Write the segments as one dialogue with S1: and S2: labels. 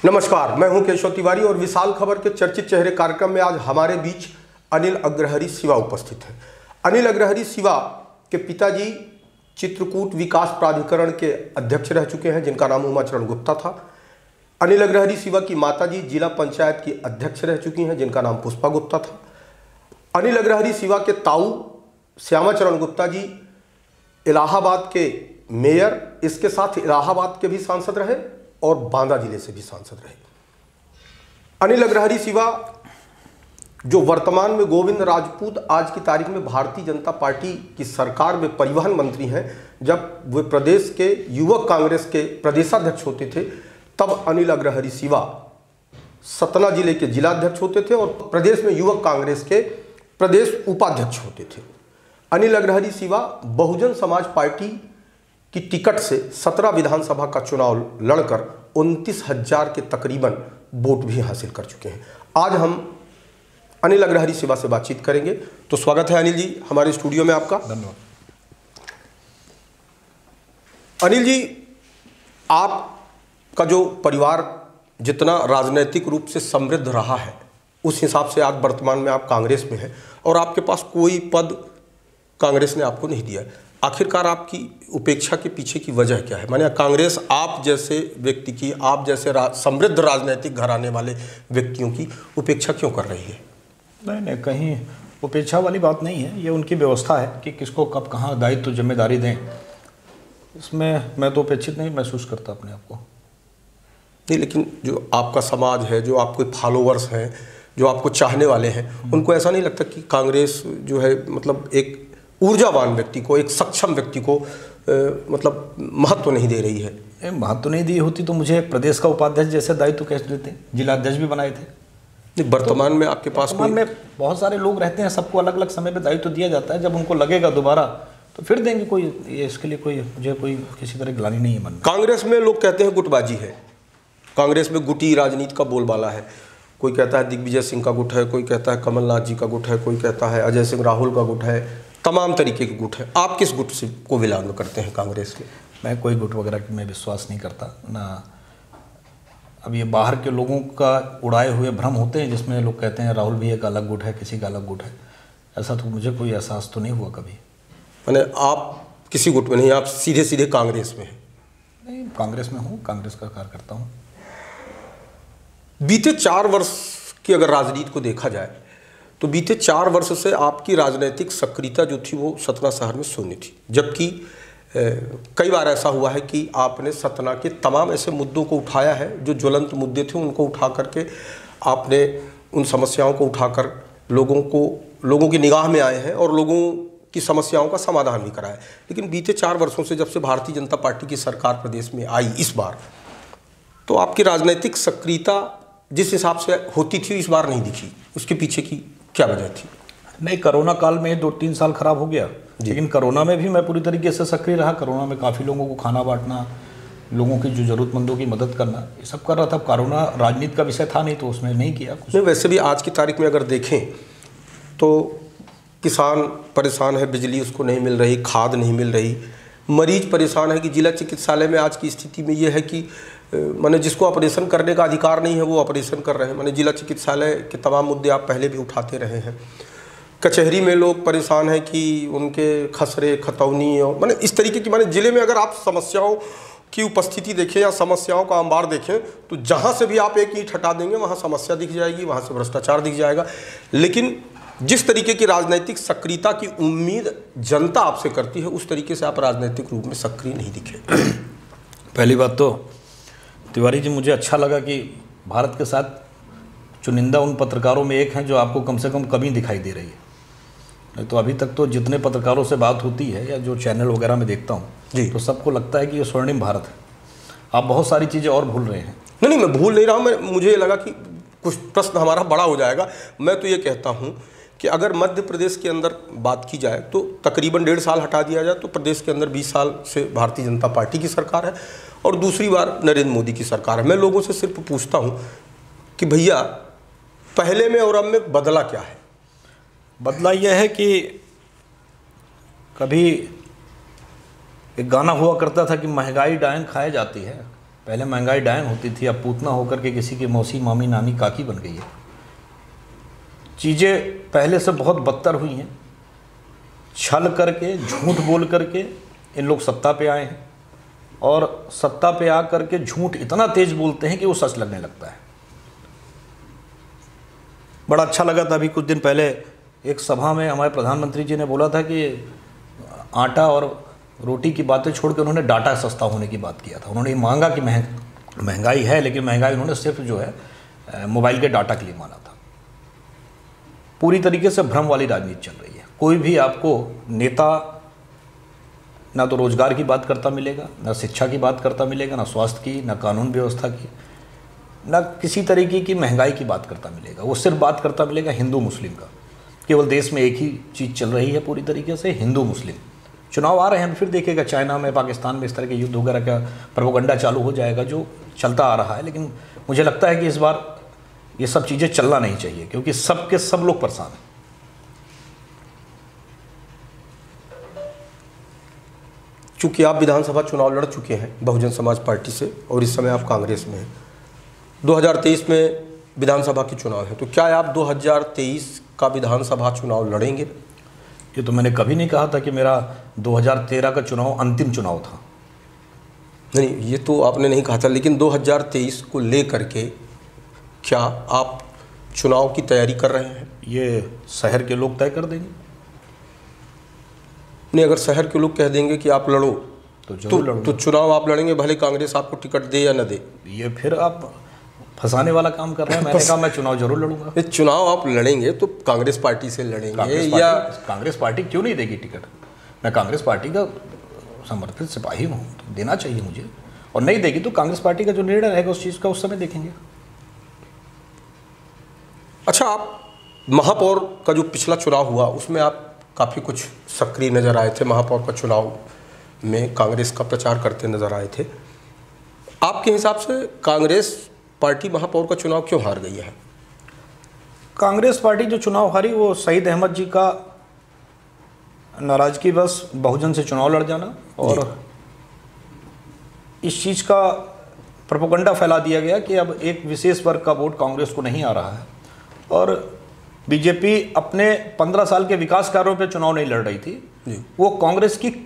S1: नमस्कार, मैं हूं केशव तिवारी और विशाल खबर के चर्चित चेहरे कार्यक्रम में आज हमारे बीच अनिल अग्रहरि शिवा उपस्थित हैं। अनिल अग्रहरि शिवा के पिताजी चित्रकूट विकास प्राधिकरण के अध्यक्ष रह चुके हैं, जिनका नाम उमाचरण गुप्ता था। अनिल अग्रहरि शिवा की माताजी जिला पंचायत की अध्यक्ष रह चुकी हैं, जिनका नाम पुष्पा गुप्ता था। अनिल अग्रहरि शिवा के ताऊ श्यामाचरण गुप्ता जी इलाहाबाद के मेयर, इसके साथ इलाहाबाद के भी सांसद रहे और बांदा जिले से भी सांसद रहे। अनिल अग्रहरि शिवा जो वर्तमान में गोविंद राजपूत आज की तारीख में भारतीय जनता पार्टी की सरकार में परिवहन मंत्री हैं, जब वे प्रदेश के युवक कांग्रेस के प्रदेशाध्यक्ष होते थे तब अनिल अग्रहरि शिवा सतना जिले के जिलाध्यक्ष होते थे और प्रदेश में युवक कांग्रेस के प्रदेश उपाध्यक्ष होते थे। अनिल अग्रहरि शिवा बहुजन समाज पार्टी की टिकट से 17 विधानसभा का चुनाव लड़कर 29,000 के तकरीबन वोट भी हासिल कर चुके हैं। आज हम अनिल अग्रहरि शिवा से बातचीत करेंगे। तो स्वागत है अनिल जी हमारे स्टूडियो में आपका।
S2: धन्यवाद।
S1: अनिल जी, आपका जो परिवार जितना राजनीतिक रूप से समृद्ध रहा है, उस हिसाब से आज वर्तमान में आप कांग्रेस में हैं और आपके पास कोई पद कांग्रेस ने आपको नहीं दिया है। आखिरकार आपकी उपेक्षा के पीछे की वजह क्या है? माने कांग्रेस आप जैसे व्यक्ति की, आप जैसे समृद्ध राजनीतिक घराने वाले व्यक्तियों की उपेक्षा क्यों कर रही है?
S2: नहीं, कहीं उपेक्षा वाली बात नहीं है। ये उनकी व्यवस्था है कि किसको कब कहाँ दायित्व जिम्मेदारी दें। इसमें मैं तो उपेक्षित नहीं महसूस करता अपने आप को।
S1: नहीं, लेकिन जो आपका समाज है, जो आपके फॉलोअर्स हैं, जो आपको चाहने वाले हैं, उनको ऐसा नहीं लगता कि कांग्रेस जो है मतलब एक ऊर्जावान व्यक्ति को, एक सक्षम व्यक्ति को मतलब महत्व नहीं दे रही है?
S2: महत्व नहीं दी होती तो मुझे प्रदेश का उपाध्यक्ष जैसे दायित्व कैसे देते? जिलाध्यक्ष भी बनाए थे।
S1: वर्तमान में आपके पास
S2: वर्तमान में बहुत सारे लोग रहते हैं, सबको अलग अलग समय पे दायित्व दिया जाता है। जब उनको लगेगा दोबारा तो फिर देंगे। कोई इसके लिए मुझे कोई किसी तरह गिलानी नहीं है मन में।
S1: कांग्रेस में लोग कहते हैं गुटबाजी है, कांग्रेस में गुटी राजनीति का बोलबाला है। कोई कहता है दिग्विजय सिंह का गुट है, कोई कहता है कमलनाथ जी का गुट है, कोई कहता है अजय सिंह राहुल का गुट है, तमाम तरीके के गुट है। आप किस गुट से को विलान करते हैं कांग्रेस के?
S2: मैं कोई गुट वगैरह में विश्वास नहीं करता ना। अब ये बाहर के लोगों का उड़ाए हुए भ्रम होते हैं जिसमें लोग कहते हैं राहुल भी एक अलग गुट है, किसी का अलग गुट है। ऐसा तो मुझे कोई एहसास तो नहीं हुआ कभी।
S1: मैंने आप किसी गुट में नहीं, आप सीधे सीधे कांग्रेस में हैं?
S2: नहीं, कांग्रेस में हूँ, कांग्रेस का कार्य करता हूँ।
S1: बीते 4 वर्ष की अगर राजनीति को देखा जाए तो बीते 4 वर्ष से आपकी राजनीतिक सक्रियता जो थी वो सतना शहर में शून्य थी। जबकि कई बार ऐसा हुआ है कि आपने सतना के तमाम ऐसे मुद्दों को उठाया है जो ज्वलंत मुद्दे थे, उनको उठा करके आपने उन समस्याओं को उठाकर लोगों की निगाह में आए हैं और लोगों की समस्याओं का समाधान भी कराया। लेकिन बीते 4 वर्षों से जब से भारतीय जनता पार्टी की सरकार प्रदेश में आई इस बार, तो आपकी राजनीतिक सक्रियता जिस हिसाब से होती थी इस बार नहीं दिखी। उसके पीछे की क्या वजह थी?
S2: नहीं, कोरोना काल में 2-3 साल खराब हो गया, लेकिन कोरोना में भी मैं पूरी तरीके से सक्रिय रहा। कोरोना में काफ़ी लोगों को खाना बांटना, लोगों की जो ज़रूरतमंदों की मदद करना, ये सब कर रहा था। कोरोना राजनीति का विषय था नहीं तो उसमें नहीं किया कुछ।
S1: नहीं, वैसे भी आज की तारीख में अगर देखें तो किसान परेशान है, बिजली उसको नहीं मिल रही, खाद नहीं मिल रही, मरीज परेशान है कि जिला चिकित्सालय में आज की स्थिति में ये है कि माने जिसको ऑपरेशन करने का अधिकार नहीं है वो ऑपरेशन कर रहे हैं। माने जिला चिकित्सालय के तमाम मुद्दे आप पहले भी उठाते रहे हैं। कचहरी में लोग परेशान हैं कि उनके खसरे खतौनी और माने इस तरीके की, माने जिले में अगर आप समस्याओं की उपस्थिति देखें या समस्याओं का अंबार देखें तो जहाँ से भी आप एक ईंट हटा देंगे वहाँ समस्या दिख जाएगी, वहाँ से भ्रष्टाचार दिख जाएगा। लेकिन जिस तरीके की राजनीतिक सक्रियता की उम्मीद जनता आपसे करती है उस तरीके से आप राजनीतिक रूप में सक्रिय नहीं दिखे।
S2: पहली बात तो तिवारी जी, मुझे अच्छा लगा कि भारत के साथ चुनिंदा उन पत्रकारों में एक हैं जो आपको कम से कम कमी दिखाई दे रही है। नहीं तो अभी तक तो जितने पत्रकारों से बात होती है या जो चैनल वगैरह में देखता हूँ तो सबको लगता है कि ये स्वर्णिम भारत है। आप बहुत सारी चीज़ें और भूल रहे हैं।
S1: नहीं, मैं भूल नहीं रहा हूँ। मुझे लगा कि कुछ प्रश्न हमारा बड़ा हो जाएगा। मैं तो ये कहता हूँ कि अगर मध्य प्रदेश के अंदर बात की जाए तो तकरीबन 1.5 साल हटा दिया जाए तो प्रदेश के अंदर 20 साल से भारतीय जनता पार्टी की सरकार है और दूसरी बार नरेंद्र मोदी की सरकार है। मैं लोगों से सिर्फ पूछता हूँ कि भैया पहले में और अब में बदला क्या है?
S2: बदला यह है कि कभी एक गाना हुआ करता था कि महंगाई डायन खाए जाती है, पहले महंगाई डायन होती थी, अब पूतना होकर के किसी की मौसी, मामी, नानी, काकी बन गई है। चीज़ें पहले से बहुत बदतर हुई हैं। छल करके, झूठ बोल करके इन लोग सत्ता पे आए हैं, और सत्ता पे आ करके झूठ इतना तेज बोलते हैं कि वो सच लगने लगता है। बड़ा अच्छा लगा था, अभी कुछ दिन पहले एक सभा में हमारे प्रधानमंत्री जी ने बोला था कि आटा और रोटी की बातें छोड़ के उन्होंने डाटा सस्ता होने की बात किया था। उन्होंने ये मांगा कि महंगाई है, लेकिन महंगाई उन्होंने सिर्फ जो है मोबाइल के डाटा के लिए माना था। पूरी तरीके से भ्रम वाली राजनीति चल रही है। कोई भी आपको नेता ना तो रोजगार की बात करता मिलेगा, ना शिक्षा की बात करता मिलेगा, ना स्वास्थ्य की, ना कानून व्यवस्था की, ना किसी तरीके की महंगाई की बात करता मिलेगा। वो सिर्फ बात करता मिलेगा हिंदू मुस्लिम का। केवल देश में एक ही चीज़ चल रही है पूरी तरीके से, हिंदू मुस्लिम। चुनाव आ रहे हैं, फिर देखिएगा चाइना में, पाकिस्तान में इस तरह के युद्ध वगैरह का प्रोपेगेंडा चालू हो जाएगा जो चलता आ रहा है। लेकिन मुझे लगता है कि इस बार ये सब चीज़ें चलना नहीं चाहिए, क्योंकि सब के सब लोग परेशान हैं।
S1: चूँकि आप विधानसभा चुनाव लड़ चुके हैं बहुजन समाज पार्टी से, और इस समय आप कांग्रेस में हैं। 2023 में विधानसभा के चुनाव है, तो क्या आप 2023 का विधानसभा चुनाव लड़ेंगे?
S2: ये तो मैंने कभी नहीं कहा था कि मेरा 2013 का चुनाव अंतिम चुनाव था।
S1: नहीं, ये तो आपने नहीं कहा था, लेकिन 2023 को लेकर के क्या आप चुनाव की तैयारी कर रहे हैं?
S2: ये शहर के लोग तय कर देंगे।
S1: नहीं, अगर शहर के लोग कह देंगे कि आप लड़ो
S2: तो जरूर लड़ूंगा।
S1: तो चुनाव आप लड़ेंगे, भले कांग्रेस आपको टिकट दे या न दे?
S2: ये फिर आप फंसाने वाला काम कर रहे हैं। मैंने कहा मैं चुनाव जरूर लड़ूंगा।
S1: चुनाव आप लड़ेंगे तो कांग्रेस पार्टी से लड़ेंगे या
S2: कांग्रेस पार्टी क्यों नहीं देगी टिकट? मैं कांग्रेस पार्टी का समर्पित सिपाही हूँ, तो देना चाहिए मुझे। और नहीं देगी तो कांग्रेस पार्टी का जो निर्णय रहेगा उस चीज़ का उस समय देखेंगे।
S1: अच्छा, आप महापौर का जो पिछला चुनाव हुआ उसमें आप काफ़ी कुछ सक्रिय नज़र आए थे। महापौर का चुनाव में कांग्रेस का प्रचार करते नज़र आए थे। आपके हिसाब से कांग्रेस पार्टी महापौर का चुनाव क्यों हार गई है?
S2: कांग्रेस पार्टी जो चुनाव हारी वो शहीद अहमद जी का नाराजगी बस बहुजन से चुनाव लड़ जाना, और इस चीज़ का प्रोपेगेंडा फैला दिया गया कि अब एक विशेष वर्ग का वोट कांग्रेस को नहीं आ रहा है। और बीजेपी अपने 15 साल के विकास कार्यों पे चुनाव नहीं लड़ रही थी, वो कांग्रेस की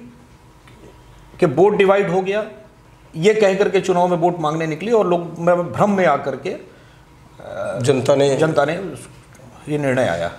S2: के वोट डिवाइड हो गया ये कह करके चुनाव में वोट मांगने निकली, और लोग भ्रम में आकर के जनता ने ये निर्णय आया।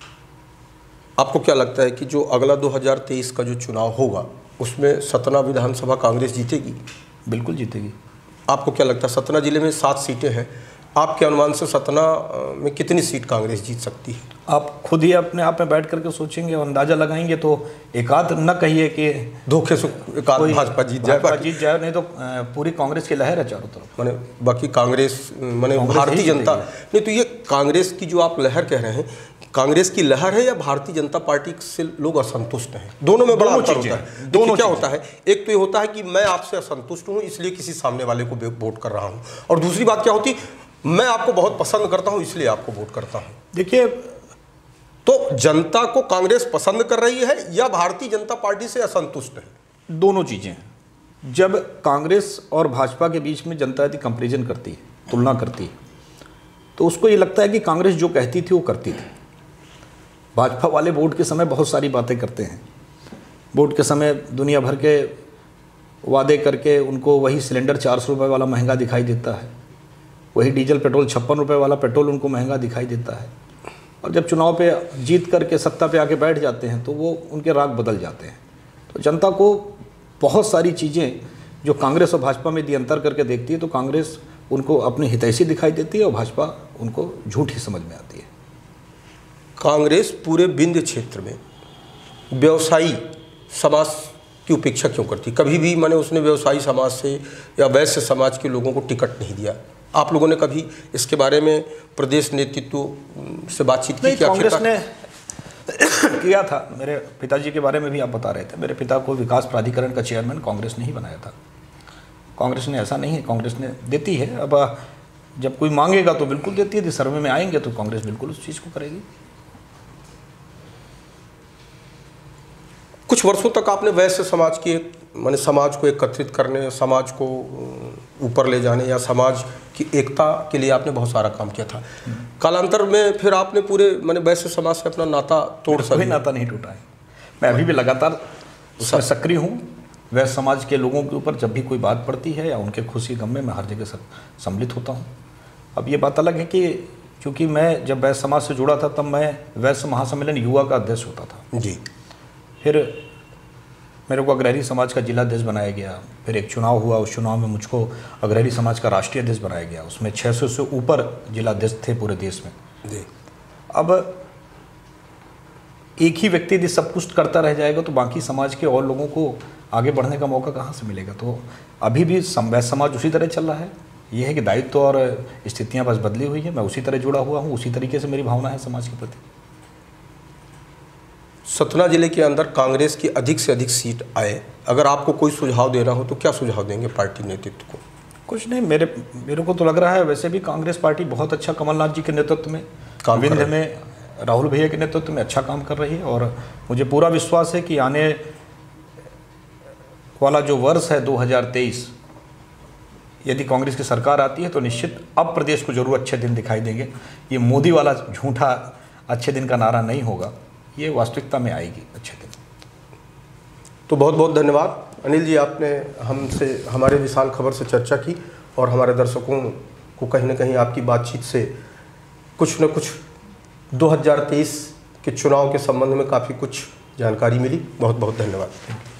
S1: आपको क्या लगता है कि जो अगला 2023 का जो चुनाव होगा उसमें सतना विधानसभा कांग्रेस जीतेगी?
S2: बिल्कुल जीतेगी।
S1: आपको क्या लगता है? सतना जिले में 7 सीटें हैं, आपके अनुमान से सतना में कितनी सीट कांग्रेस जीत सकती है?
S2: आप खुद ही अपने आप में बैठ करके सोचेंगे और अंदाज़ा लगाएंगे तो एकाध न कहिए कि
S1: धोखे से एकाध भाजपा जीत जाए,
S2: नहीं तो पूरी कांग्रेस की लहर है चारों तरफ।
S1: माने बाकी कांग्रेस माने भारतीय जनता नहीं, तो ये कांग्रेस की जो आप लहर कह रहे हैं, कांग्रेस की लहर है या भारतीय जनता पार्टी से लोग असंतुष्ट हैं? दोनों में बड़ा अंतर होता है। दोनों क्या होता है, एक तो ये होता है कि मैं आपसे असंतुष्ट हूँ इसलिए किसी सामने वाले को वोट कर रहा हूँ, और दूसरी बात क्या होती, मैं आपको बहुत पसंद करता हूं इसलिए आपको वोट करता हूं।
S2: देखिए,
S1: तो जनता को कांग्रेस पसंद कर रही है या भारतीय जनता पार्टी से असंतुष्ट है?
S2: दोनों चीजें। जब कांग्रेस और भाजपा के बीच में जनता यदि कंपैरिजन करती है, तुलना करती है, तो उसको ये लगता है कि कांग्रेस जो कहती थी वो करती थी। भाजपा वाले वोट के समय बहुत सारी बातें करते हैं। वोट के समय दुनिया भर के वादे करके उनको वही सिलेंडर 400 रुपये वाला महंगा दिखाई देता है, वही डीजल पेट्रोल 56 रुपये वाला पेट्रोल उनको महंगा दिखाई देता है, और जब चुनाव पे जीत करके सत्ता पे आके बैठ जाते हैं तो वो उनके राग बदल जाते हैं। तो जनता को बहुत सारी चीज़ें जो कांग्रेस और भाजपा में यदि अंतर करके देखती है तो कांग्रेस उनको अपनी हितैषी दिखाई देती है और भाजपा उनको झूठी समझ में आती है।
S1: कांग्रेस पूरे विंध्य क्षेत्र में व्यवसायी समाज की उपेक्षा क्यों करती? कभी भी मैंने उसने व्यवसायी समाज से या वैश्य समाज के लोगों को टिकट नहीं दिया। आप लोगों ने कभी इसके बारे में प्रदेश नेतृत्व से बातचीत की?
S2: कांग्रेस ने किया था। मेरे पिताजी के बारे में भी आप बता रहे थे। मेरे पिता को विकास प्राधिकरण का चेयरमैन कांग्रेस ने ही बनाया था। कांग्रेस ने ऐसा नहीं है, कांग्रेस ने देती है। अब जब कोई मांगेगा तो बिल्कुल देती है, यदि सर्वे में आएंगे तो कांग्रेस बिल्कुल उस चीज़ को करेगी।
S1: कुछ वर्षों तक आपने वैश्य समाज की माने समाज को एकत्रित करने, समाज को ऊपर ले जाने या समाज की एकता के लिए आपने बहुत सारा काम किया था। कालांतर में फिर आपने पूरे माने वैश्य समाज से अपना नाता तोड़ सके?
S2: कोई नाता नहीं टूटा है, मैं अभी भी लगातार उसमें सक्रिय हूँ। वैश्य समाज के लोगों के ऊपर जब भी कोई बात पड़ती है या उनके खुशी गम में मैं हर जगह सम्मिलित होता हूँ। अब ये बात अलग है कि क्योंकि मैं जब वैश्य समाज से जुड़ा था तब मैं वैश्य महासम्मेलन युवा का अध्यक्ष होता था
S1: जी।
S2: फिर मेरे को अग्रहरी समाज का जिला अध्यक्ष बनाया गया, फिर एक चुनाव हुआ, उस चुनाव में मुझको अग्रहरी समाज का राष्ट्रीय अध्यक्ष बनाया गया। उसमें 600 से ऊपर जिला अध्यक्ष थे पूरे देश में
S1: जी। अब
S2: एक ही व्यक्ति यदि सब कुछ करता रह जाएगा तो बाकी समाज के और लोगों को आगे बढ़ने का मौका कहाँ से मिलेगा। तो अभी भी वैश्य समाज उसी तरह चल रहा है। ये है कि दायित्व और स्थितियाँ बस बदली हुई है, मैं उसी तरह जुड़ा हुआ हूँ, उसी तरीके से मेरी भावना है समाज के प्रति।
S1: सतना जिले के अंदर कांग्रेस की अधिक से अधिक सीट आए, अगर आपको कोई सुझाव देना हो तो क्या सुझाव देंगे पार्टी नेतृत्व को?
S2: कुछ नहीं, मेरे को तो लग रहा है वैसे भी कांग्रेस पार्टी बहुत अच्छा कमलनाथ जी के नेतृत्व में, विंध्य में राहुल भैया के नेतृत्व में अच्छा काम कर रही है। और मुझे पूरा विश्वास है कि आने वाला जो वर्ष है 2023, यदि कांग्रेस की सरकार आती है तो निश्चित अब प्रदेश को जरूर अच्छे दिन दिखाई देंगे। ये मोदी वाला झूठा अच्छे दिन का नारा नहीं होगा, ये वास्तविकता में आएगी अच्छे दिन।
S1: तो बहुत बहुत धन्यवाद अनिल जी, आपने हमसे हमारे विशाल खबर से चर्चा की और हमारे दर्शकों को कहीं ना कहीं आपकी बातचीत से कुछ न कुछ 2023 के चुनाव के संबंध में काफ़ी कुछ जानकारी मिली। बहुत बहुत धन्यवाद।